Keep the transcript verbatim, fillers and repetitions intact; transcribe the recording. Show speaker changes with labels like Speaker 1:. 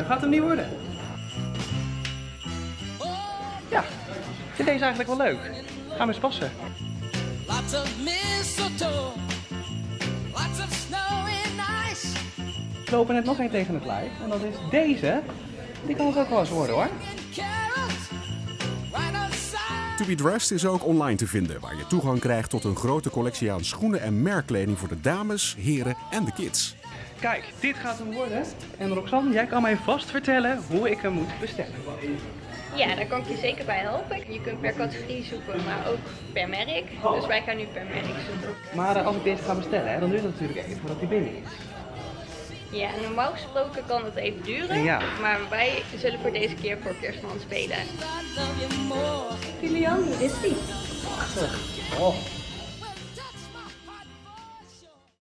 Speaker 1: gaat hem niet worden. Ja, ik vind deze eigenlijk wel leuk. Ga hem eens passen.
Speaker 2: Lots of mistletoe, lots of snow and ice.
Speaker 1: We lopen net nog één tegen het lijf en dat is deze. Die kan het ook wel eens worden hoor.
Speaker 3: To Be Dressed is ook online te vinden, waar je toegang krijgt tot een grote collectie aan schoenen en merkkleding voor de dames, heren en de kids.
Speaker 1: Kijk, dit gaat hem worden. En Roxanne, jij kan mij vast vertellen hoe ik hem moet bestellen.
Speaker 4: Ja, daar kan ik je zeker bij helpen. Je kunt per categorie zoeken, maar ook per merk. Dus wij gaan nu per merk zoeken.
Speaker 1: Maar uh, als ik deze ga bestellen, hè, dan duurt het natuurlijk even voordat hij binnen is.
Speaker 4: Ja, normaal gesproken kan het even duren.
Speaker 1: Ja.
Speaker 4: Maar wij zullen voor deze keer voor Kerstman spelen.
Speaker 5: Julian, hoe is die?
Speaker 1: Prachtig. Oh.